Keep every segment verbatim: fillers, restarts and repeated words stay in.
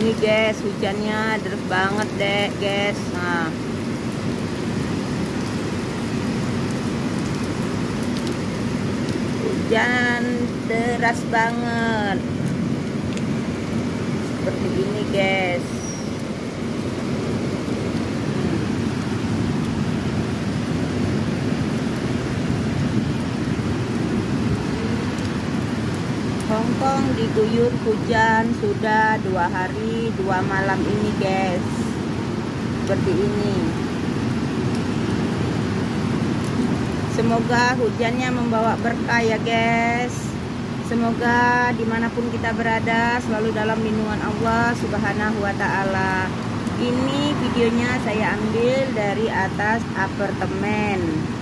Ini guys, hujannya deras banget deh guys. Nah, hujan deras banget seperti ini guys. Hongkong diguyur hujan sudah dua hari dua malam ini guys, seperti ini. Semoga hujannya membawa berkah ya guys. Semoga dimanapun kita berada selalu dalam lindungan Allah Subhanahu wa ta'ala. Ini videonya saya ambil dari atas apartemen.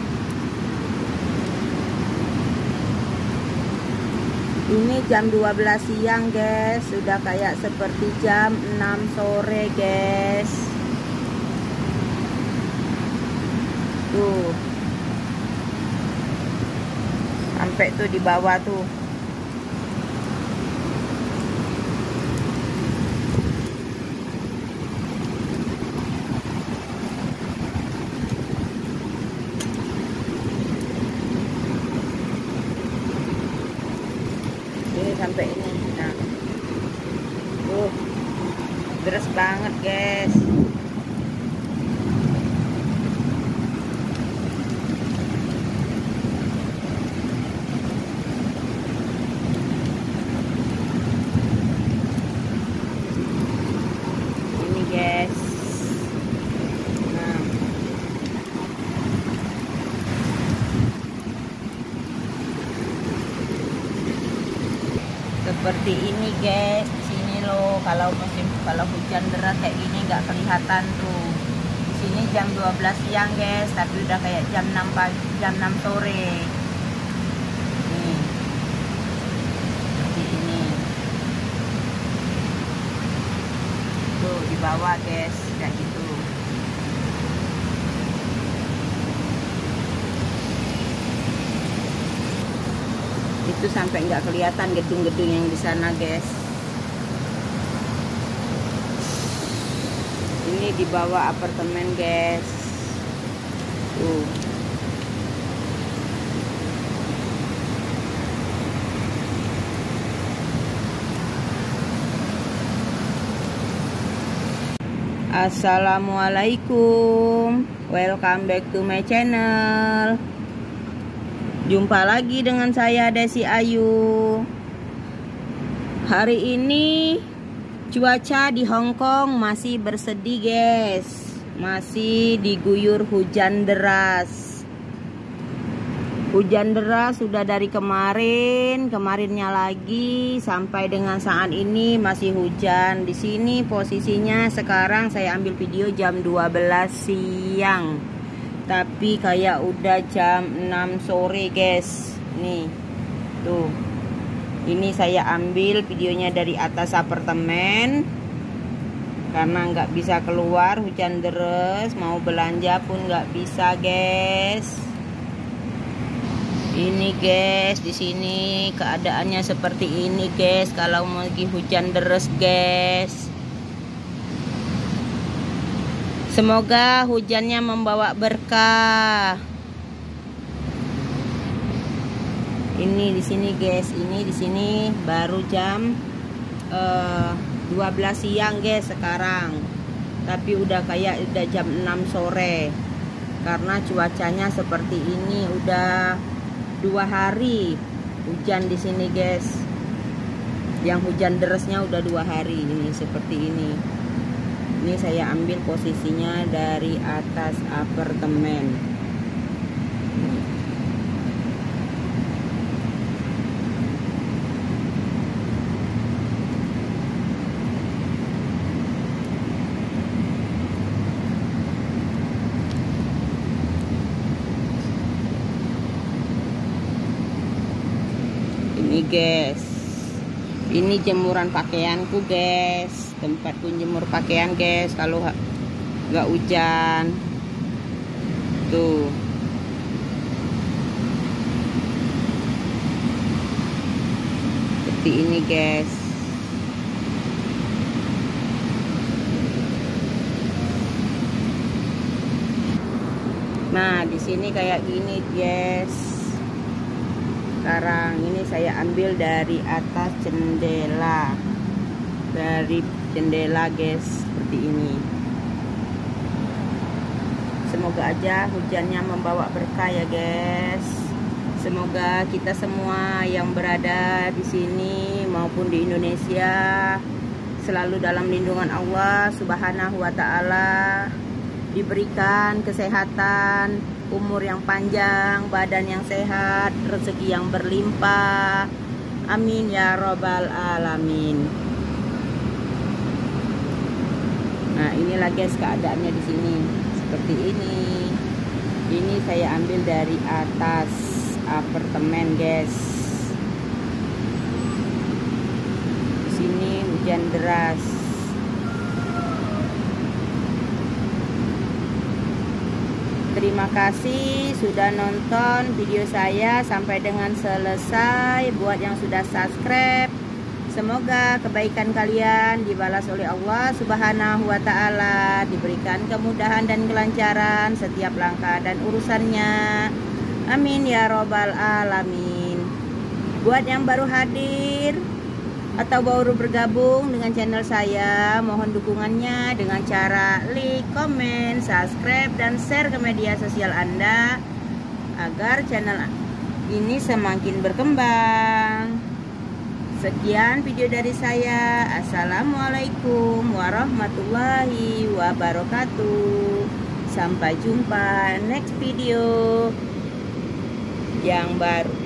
Ini jam dua belas siang guys, sudah kayak seperti jam enam sore guys. Tuh. Sampai tuh di bawah tuh. Ini sampai ini. Nah. Tuh. Deras banget, guys. Guys, nah, seperti ini guys. Di sini loh, kalau musim kalau hujan deras kayak gini nggak kelihatan tuh. Di sini jam dua belas siang guys, tapi udah kayak jam enam pagi, jam enam sore. Nih, seperti ini. Tuh di bawah guys, kayak gitu. Itu sampai nggak kelihatan gedung-gedung yang di sana guys. Ini di bawah apartemen guys. Tuh. Assalamualaikum, welcome back to my channel. Jumpa lagi dengan saya Desi Ayu. Hari ini cuaca di Hongkong masih bersedih guys, masih diguyur hujan deras. Hujan deras sudah dari kemarin, kemarinnya lagi sampai dengan saat ini masih hujan. Di sini posisinya sekarang saya ambil video jam dua belas siang. Tapi kayak udah jam enam sore, guys. Nih. Tuh. Ini saya ambil videonya dari atas apartemen. Karena nggak bisa keluar, hujan deras, mau belanja pun nggak bisa, guys. Ini guys, di sini keadaannya seperti ini guys. Kalau lagi hujan deras guys. Semoga hujannya membawa berkah. Ini di sini guys, ini di sini baru jam uh, dua belas siang guys sekarang. Tapi udah kayak udah jam enam sore. Karena cuacanya seperti ini udah dua hari hujan di sini guys. Yang hujan derasnya udah dua hari ini seperti ini. Ini saya ambil posisinya dari atas apartemen. Ini guys, ini jemuran pakaianku guys, tempatku jemur pakaian guys. Kalau nggak hujan, tuh seperti ini guys. Nah, di sini kayak gini, guys. Sekarang ini saya ambil dari atas jendela. Dari jendela, guys, seperti ini. Semoga aja hujannya membawa berkah ya, guys. Semoga kita semua yang berada di sini maupun di Indonesia selalu dalam lindungan Allah Subhanahu wa taala. Diberikan kesehatan, umur yang panjang, badan yang sehat, rezeki yang berlimpah. Amin ya robbal alamin. Nah, inilah guys keadaannya di sini seperti ini. Ini saya ambil dari atas apartemen, guys. Di sini hujan deras. Terima kasih sudah nonton video saya sampai dengan selesai. Buat yang sudah subscribe, semoga kebaikan kalian dibalas oleh Allah Subhanahu wa taala, diberikan kemudahan dan kelancaran setiap langkah dan urusannya. Amin ya robbal alamin. Buat yang baru hadir atau baru bergabung dengan channel saya, mohon dukungannya dengan cara like, komen, subscribe, dan share ke media sosial Anda agar channel ini semakin berkembang. Sekian video dari saya. Assalamualaikum warahmatullahi wabarakatuh. Sampai jumpa next video yang baru.